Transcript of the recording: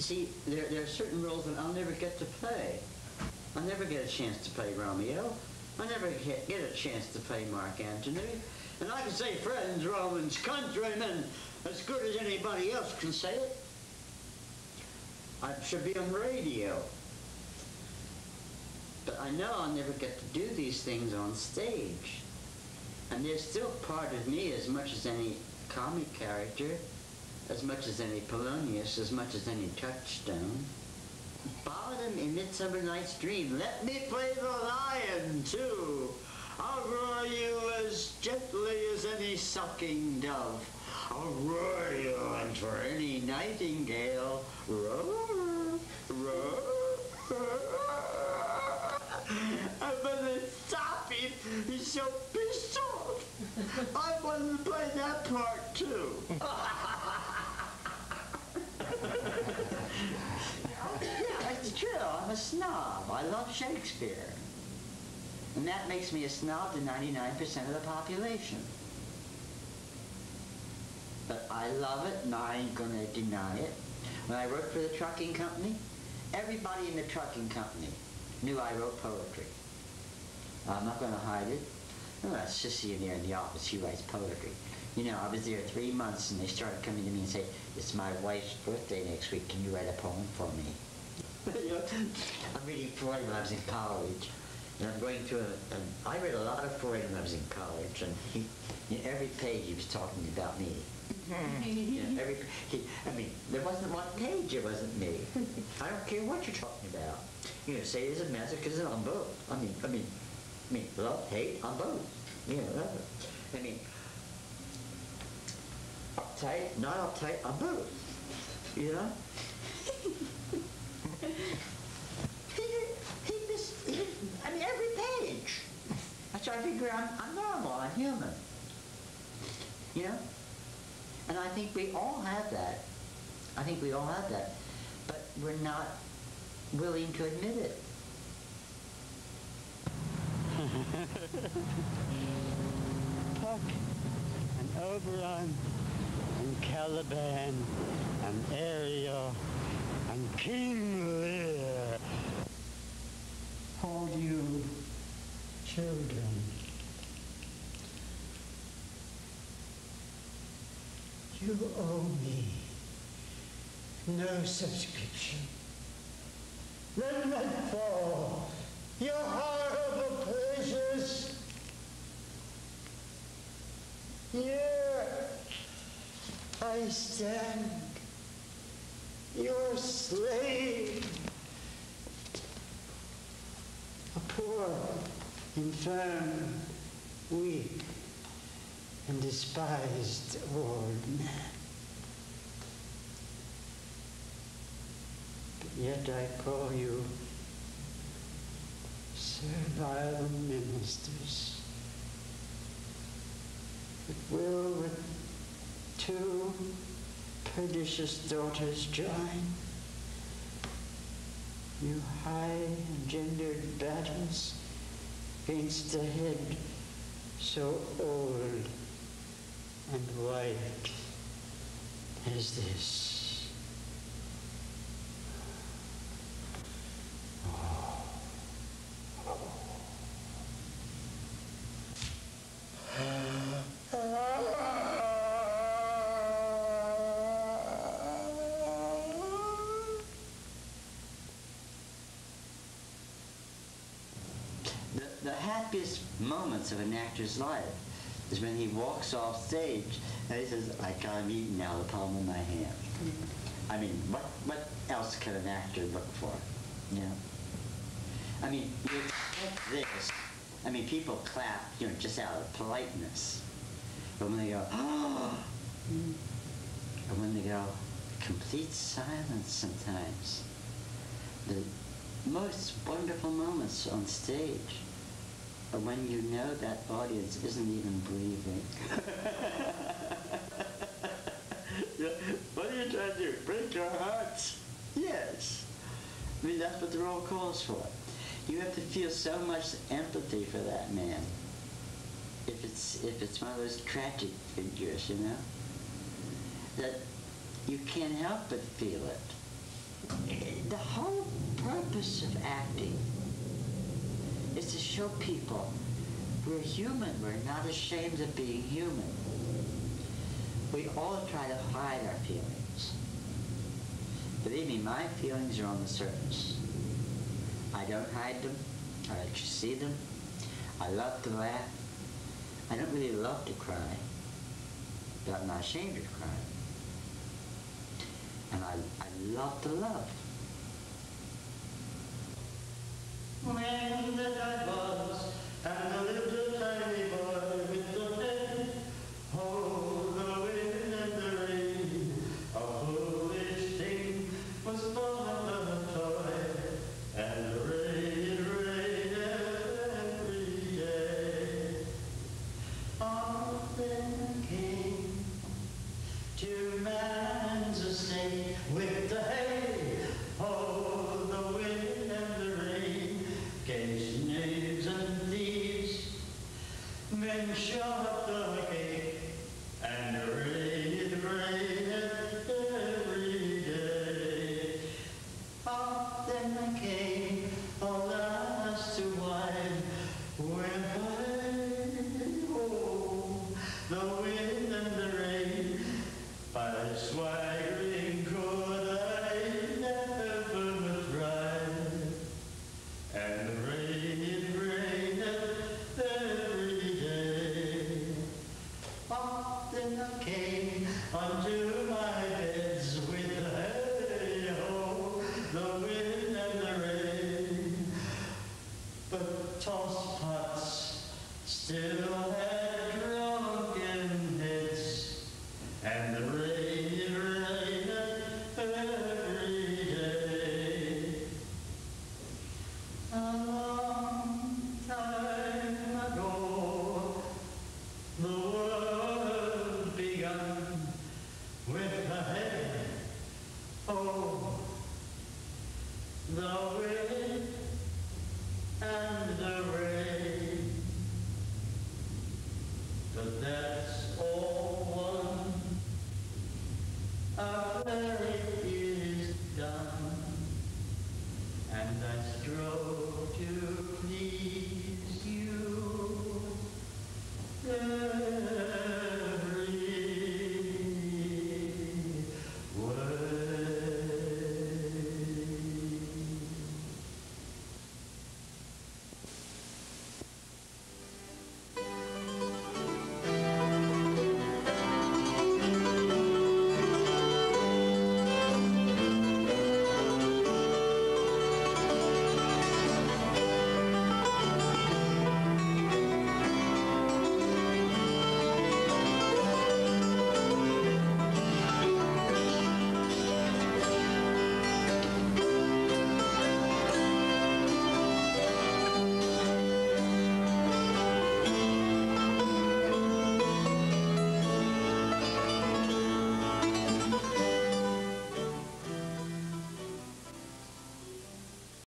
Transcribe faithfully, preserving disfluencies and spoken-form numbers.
see, there, there are certain roles that I'll never get to play. I'll never get a chance to play Romeo. I'll never get, get a chance to play Mark Antony. And I can say friends, Romans, countrymen, as good as anybody else can say it. I should be on radio. But I know I'll never get to do these things on stage. And there's still part of me, as much as any comic character, as much as any Polonius, as much as any Touchstone. Bottom in Midsummer Night's Dream, let me play the lion, too. I'll roar you as gently as any sucking dove. I'll roar you, and for any nightingale, roar, roar, roar. And when they stop him, he's so pissed off. I wanted to play that part, too. Yeah, it's true. I'm a snob. I love Shakespeare. And that makes me a snob to ninety-nine percent of the population. But I love it, and I ain't gonna deny it. When I worked for the trucking company, everybody in the trucking company knew I wrote poetry. I'm not gonna hide it. Oh, that sissy in there in the office, she writes poetry. You know, I was there three months, and they started coming to me and say, "It's my wife's birthday next week. Can you write a poem for me?" You know, I'm reading Freud when I was in college, and I'm going through a, and I read a lot of Freud when I was in college, and he, you know, every page he was talking about me. You know, every, he, I mean, there wasn't one page it wasn't me. I don't care what you're talking about. You know, say there's a masochism on both. I mean, I mean, I mean, love, hate on both. You know, love it. I mean, uptight, not uptight on both. You know. he, he, mis, he, I mean, every page. That's why I figure I'm, I'm normal. I'm human. You know. And I think we all have that. I think we all have that. But we're not willing to admit it. Puck and Oberon and Caliban and Ariel and King Lear hold you children. You owe me no subscription. Let that fall your horrible pleasures. Here I stand, your slave, a poor, infirm, weak, and despised old man. But yet I call you servile ministers, that will with two pernicious daughters join, you high-engendered battles against a head so old and white as this. Oh. The, the happiest moments of an actor's life is when he walks off stage and he says, "I can't eat now, the palm of my hand." Mm-hmm. I mean, what what else can an actor look for? You know? I mean, you expect this. I mean, people clap, you know, just out of politeness. But when they go, "Oh," and when they go, complete silence sometimes. The most wonderful moments on stage are when you know that audience isn't even breathing. Yeah. What are you trying to do? Break your hearts? Yes. I mean, that's what the role calls for. You have to feel so much empathy for that man. If it's if it's one of those tragic figures, you know, that you can't help but feel it. the whole purpose of acting is to show people we're human. We're not ashamed of being human. We all try to hide our feelings. Believe me, my feelings are on the surface. I don't hide them. I let you see them. I love to laugh. I don't really love to cry, but I'm not ashamed of crying. And I, I love to love. When the night was, and the little tiny boy with the head, oh, the wind and the rain, a foolish thing was born of a toy, and the rain, rain every day. On then came to man's estate with the hay, oh, the wind and the rain, gave knaves and thieves, men shot the gate, and rain, rain every day. Up then came a lass to wine, when I, oh, the wind and the rain, by swaggering could I never thrive, and the rain, rain every day. Up then I came unto my beds with the hey-ho, the wind and the rain, but tossed pots still had drunken heads, and the rain, rain every day. A long time ago, the world begun with a head, oh, the wind and the rain. But that's all one, our play is done, and I strove to